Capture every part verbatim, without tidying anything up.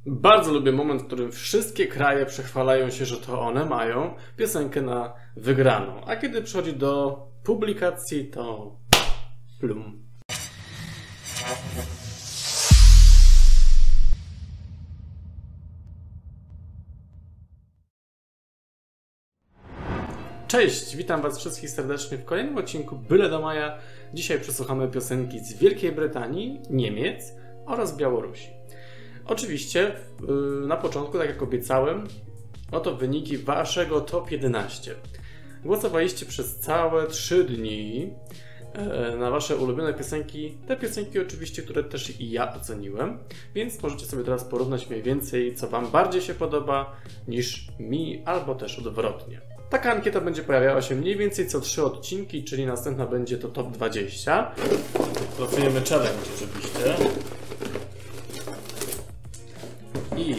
Bardzo lubię moment, w którym wszystkie kraje przechwalają się, że to one mają piosenkę na wygraną. A kiedy przychodzi do publikacji, to plum. Cześć, witam Was wszystkich serdecznie w kolejnym odcinku Byle do Maja. Dzisiaj przesłuchamy piosenki z Wielkiej Brytanii, Niemiec oraz Białorusi. Oczywiście na początku, tak jak obiecałem, oto wyniki Waszego top jedenaście. Głosowaliście przez całe trzy dni na Wasze ulubione piosenki. Te piosenki oczywiście, które też i ja oceniłem, więc możecie sobie teraz porównać mniej więcej, co Wam bardziej się podoba niż mi, albo też odwrotnie. Taka ankieta będzie pojawiała się mniej więcej co trzy odcinki, czyli następna będzie to top dwadzieścia. Losujemy challenge oczywiście. I...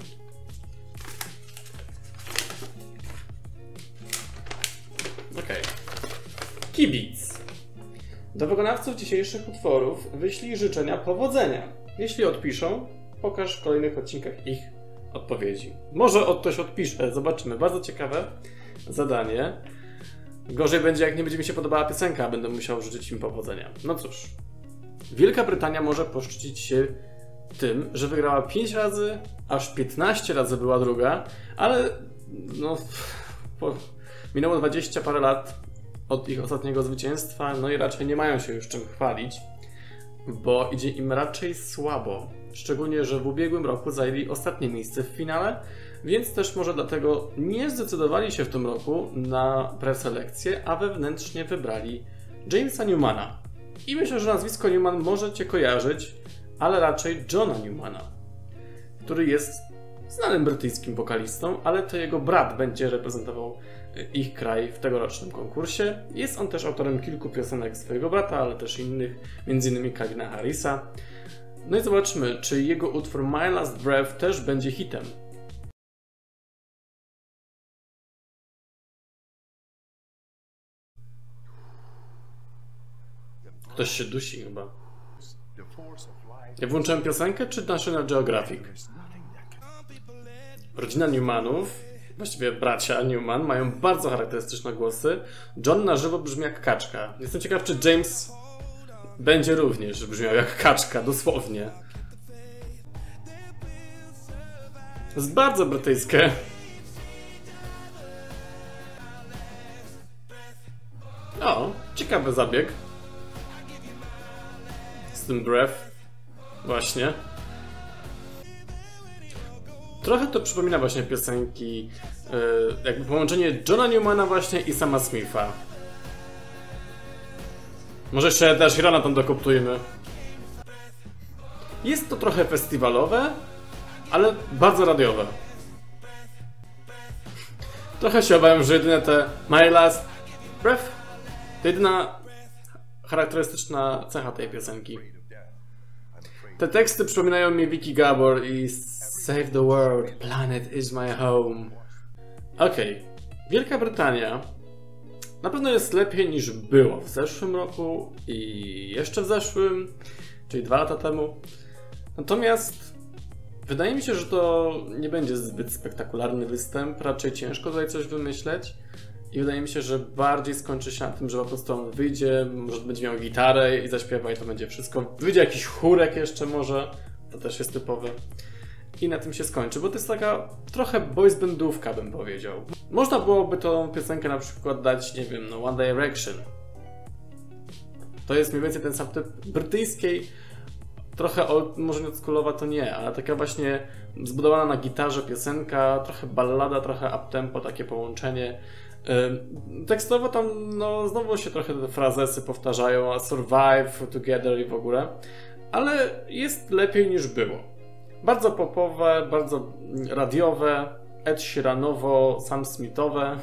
Okej. Kibic. Do wykonawców dzisiejszych utworów wyślij życzenia powodzenia. Jeśli odpiszą, pokaż w kolejnych odcinkach ich odpowiedzi. Może od ktoś odpisze, zobaczymy. Bardzo ciekawe zadanie. Gorzej będzie, jak nie będzie mi się podobała piosenka, a będę musiał życzyć im powodzenia. No cóż. Wielka Brytania może poszczycić się tym, że wygrała pięć razy, aż piętnaście razy była druga, ale no, po, minęło dwadzieścia parę lat od ich ostatniego zwycięstwa, no i raczej nie mają się już czym chwalić, bo idzie im raczej słabo. Szczególnie, że w ubiegłym roku zajęli ostatnie miejsce w finale, więc też może dlatego nie zdecydowali się w tym roku na preselekcję, a wewnętrznie wybrali Jamesa Newmana. I myślę, że nazwisko Newman możecie kojarzyć, ale raczej Johna Newmana, który jest znanym brytyjskim wokalistą, ale to jego brat będzie reprezentował ich kraj w tegorocznym konkursie. Jest on też autorem kilku piosenek swojego brata, ale też innych, między innymi Calvina Harrisa. No i zobaczmy, czy jego utwór My Last Breath też będzie hitem. Ktoś się dusi chyba. Ja włączyłem piosenkę czy National Geographic? Rodzina Newmanów, właściwie bracia Newman, mają bardzo charakterystyczne głosy. John na żywo brzmi jak kaczka. Jestem ciekaw, czy James będzie również brzmiał jak kaczka, dosłownie. To jest bardzo brytyjskie. O, ciekawy zabieg. Z tym breath. Właśnie. Trochę to przypomina właśnie piosenki, yy, jakby połączenie Johna Newmana właśnie i Sama Smitha. Może jeszcze Eda Sheerana tam dokoptujemy. Jest to trochę festiwalowe, ale bardzo radiowe. Trochę się obawiam, że jedyne te My Last Breath to jedyna charakterystyczna cecha tej piosenki. Te teksty przypominają mi Vicky Gabor i Save the World, Planet is my home. Okej, okay. Wielka Brytania na pewno jest lepiej niż było w zeszłym roku i jeszcze w zeszłym, czyli dwa lata temu. Natomiast wydaje mi się, że to nie będzie zbyt spektakularny występ, raczej ciężko tutaj coś wymyśleć. I wydaje mi się, że bardziej skończy się na tym, że po prostu on wyjdzie, może będzie miał gitarę i zaśpiewa i to będzie wszystko. Wyjdzie jakiś chórek jeszcze może, to też jest typowe. I na tym się skończy, bo to jest taka trochę boys bandówka, bym powiedział. Można byłoby tą piosenkę na przykład dać, nie wiem, no One Direction. To jest mniej więcej ten sam typ brytyjskiej, trochę old, może nie oldschoolowa to nie, ale taka właśnie zbudowana na gitarze piosenka, trochę ballada, trochę uptempo, takie połączenie. Tekstowo tam no, znowu się trochę te frazesy powtarzają, a survive together i w ogóle, ale jest lepiej niż było. Bardzo popowe, bardzo radiowe, Ed Sheeranowo, Sam Smithowe.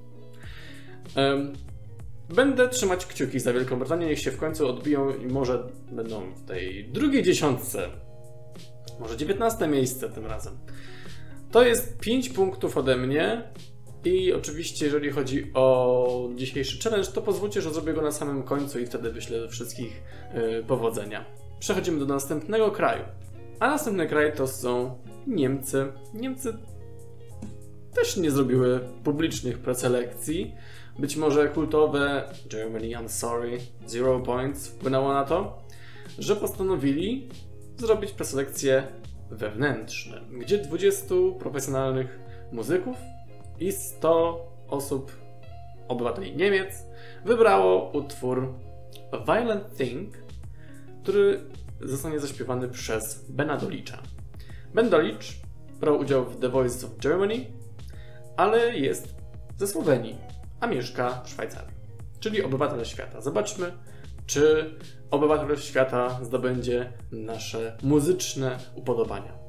Będę trzymać kciuki za Wielką Brytanię, niech się w końcu odbiją i może będą w tej drugiej dziesiątce. Może dziewiętnaste miejsce tym razem. To jest pięć punktów ode mnie. I oczywiście, jeżeli chodzi o dzisiejszy challenge, to pozwólcie, że zrobię go na samym końcu i wtedy wyślę wszystkich yy, powodzenia. Przechodzimy do następnego kraju. A następny kraj to są Niemcy. Niemcy też nie zrobiły publicznych preselekcji. Być może kultowe Germany I'm Sorry, Zero Points wpłynęło na to, że postanowili zrobić preselekcje wewnętrzne, gdzie dwudziestu profesjonalnych muzyków i sto osób, obywateli Niemiec, wybrało utwór Violent Thing, który zostanie zaśpiewany przez Bena Dolicha. Ben Dolich brał udział w The Voice of Germany, ale jest ze Słowenii, a mieszka w Szwajcarii, czyli obywatel świata. Zobaczmy, czy obywatel świata zdobędzie nasze muzyczne upodobania.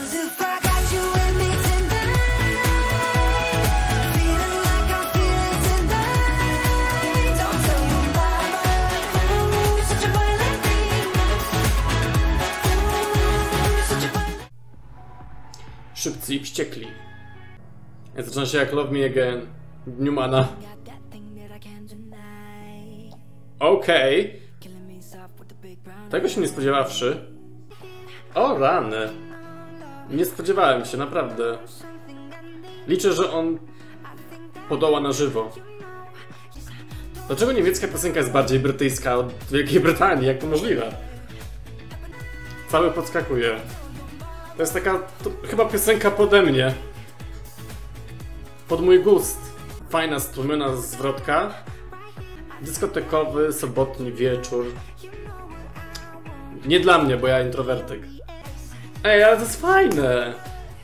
Szybcy i wściekli. Zaczyna się jak Love Me Again Newmana. Okej. Okay. Tego się nie spodziewawszy. O rany. Nie spodziewałem się, naprawdę. Liczę, że on podoła na żywo. Dlaczego niemiecka piosenka jest bardziej brytyjska od Wielkiej Brytanii? Jak to możliwe? Cały podskakuje. To jest taka to chyba piosenka pode mnie. Pod mój gust. Fajna, stłumiona zwrotka. Dyskotekowy, sobotni wieczór. Nie dla mnie, bo ja introwertyk. Ej, ale to jest fajne!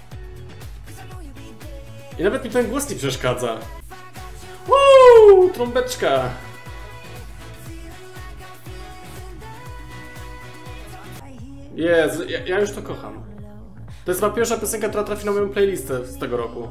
I nawet mi ten głos nie przeszkadza. Uuu, trąbeczka! Jezu, ja, ja już to kocham. To jest chyba pierwsza piosenka, która trafi na moją playlistę z tego roku.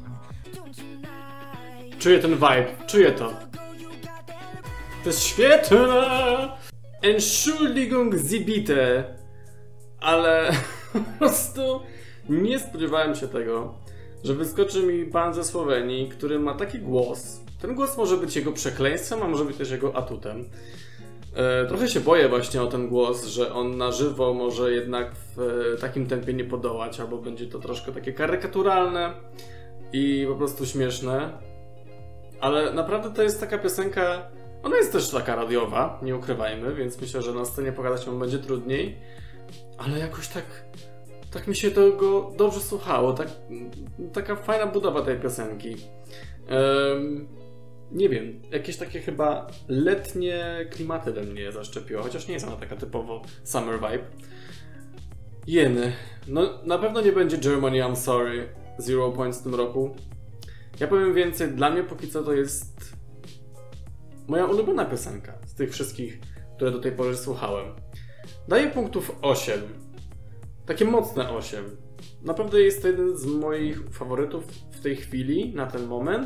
Czuję ten vibe, czuję to. To jest świetne! Entschuldigung, Sie bitte. Ale po prostu nie spodziewałem się tego, że wyskoczy mi pan ze Słowenii, który ma taki głos. Ten głos może być jego przekleństwem, a może być też jego atutem. E, trochę się boję właśnie o ten głos, że on na żywo może jednak w e, takim tempie nie podołać, albo będzie to troszkę takie karykaturalne i po prostu śmieszne. Ale naprawdę to jest taka piosenka, ona jest też taka radiowa, nie ukrywajmy, więc myślę, że na scenie pokazać ją będzie trudniej. Ale jakoś tak, tak mi się tego dobrze słuchało, tak, taka fajna budowa tej piosenki. Um, nie wiem, jakieś takie chyba letnie klimaty we mnie zaszczepiło, chociaż nie jest ona taka typowo summer vibe. Jeny, no na pewno nie będzie Germany I'm Sorry, Zero Points w tym roku. Ja powiem więcej, dla mnie póki co to jest moja ulubiona piosenka z tych wszystkich, które do tej pory słuchałem. Daję punktów osiem. Takie mocne osiem. Naprawdę jest to jeden z moich faworytów w tej chwili, na ten moment.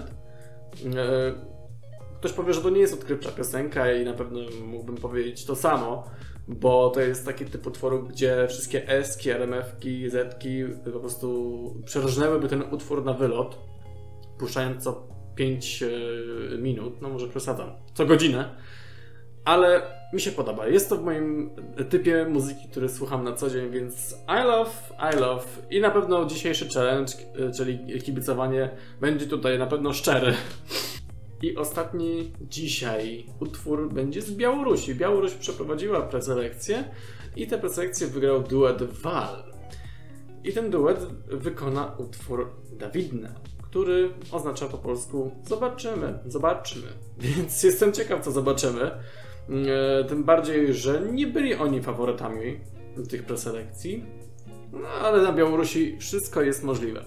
Ktoś powie, że to nie jest odkrywcza piosenka i na pewno mógłbym powiedzieć to samo, bo to jest taki typ utworu, gdzie wszystkie S-ki, R M F-ki, Z-ki po prostu przeróżnęłyby ten utwór na wylot, puszczając co pięć minut, no może przesadzam, co godzinę. Ale mi się podoba. Jest to w moim typie muzyki, który słucham na co dzień, więc I love, I love. I na pewno dzisiejszy challenge, czyli kibicowanie, będzie tutaj na pewno szczery. I ostatni dzisiaj utwór będzie z Białorusi. Białoruś przeprowadziła preselekcję i tę preselekcję wygrał duet Wal. I ten duet wykona utwór Dawidna, który oznacza po polsku zobaczymy, zobaczmy. Więc jestem ciekaw, co zobaczymy. Tym bardziej, że nie byli oni faworytami tych preselekcji, no, ale na Białorusi wszystko jest możliwe.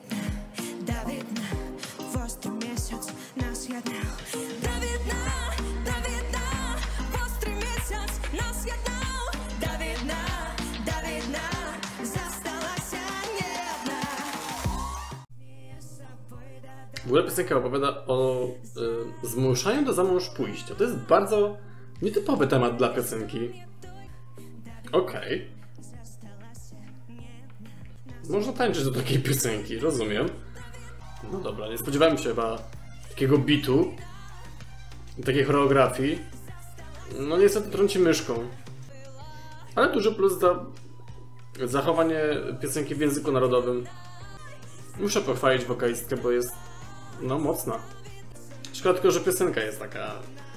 W ogóle piosenka opowiada o y, zmuszaniu do zamąż pójścia. To jest bardzo nietypowy temat dla piosenki. Okej. Okay. Można tańczyć do takiej piosenki, rozumiem. No dobra, nie spodziewałem się chyba takiego bitu, takiej choreografii. No niestety trąci myszką. Ale duży plus za Zachowanie piosenki w języku narodowym. Muszę pochwalić wokalistkę, bo jest no mocna. Szkoda tylko, że piosenka jest taka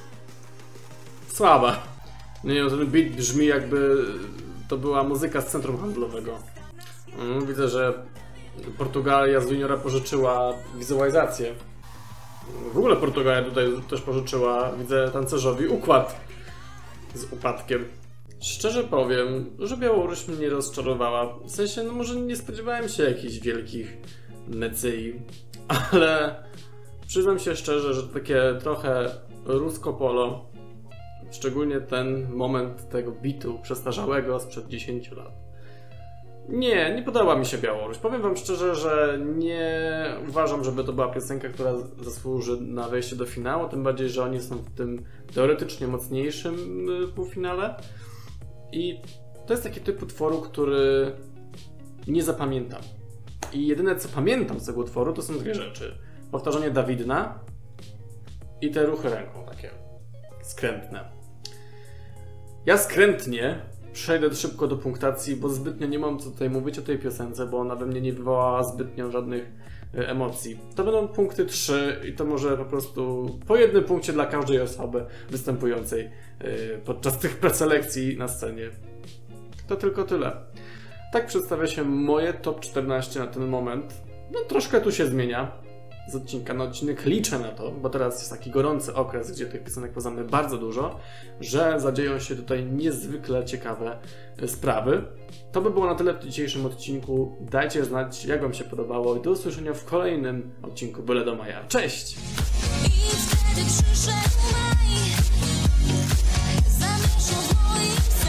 słaba. Nie wiem, ten beat brzmi jakby to była muzyka z centrum handlowego. Widzę, że Portugalia z Juniora pożyczyła wizualizację. W ogóle Portugalia tutaj też pożyczyła, widzę, tancerzowi układ z upadkiem. Szczerze powiem, że Białoruś mnie rozczarowała. W sensie, no może nie spodziewałem się jakichś wielkich mecyi, ale przyznam się szczerze, że to takie trochę rusko polo, szczególnie ten moment tego bitu przestarzałego sprzed dziesięciu lat. Nie, nie podoba mi się Białoruś. Powiem wam szczerze, że nie uważam, żeby to była piosenka, która zasłuży na wejście do finału, tym bardziej, że oni są w tym teoretycznie mocniejszym półfinale. I to jest taki typ utworu, który nie zapamiętam. I jedyne co pamiętam z tego utworu to są dwie rzeczy. Powtarzanie Dawidna i te ruchy ręką takie skrętne. Ja skrętnie przejdę szybko do punktacji, bo zbytnio nie mam co tutaj mówić o tej piosence, bo ona we mnie nie wywołała zbytnio żadnych emocji. To będą punkty trzy i to może po prostu po jednym punkcie dla każdej osoby występującej podczas tych preselekcji na scenie. To tylko tyle. Tak przedstawia się moje top czternaście na ten moment. No troszkę tu się zmienia z odcinka na odcinek. Liczę na to, bo teraz jest taki gorący okres, gdzie tych piosenek poznamy bardzo dużo, że zadzieją się tutaj niezwykle ciekawe sprawy. To by było na tyle w dzisiejszym odcinku. Dajcie znać, jak wam się podobało i do usłyszenia w kolejnym odcinku Byle do Maja. Cześć! I wtedy przyszedł maj, zamieszał w moim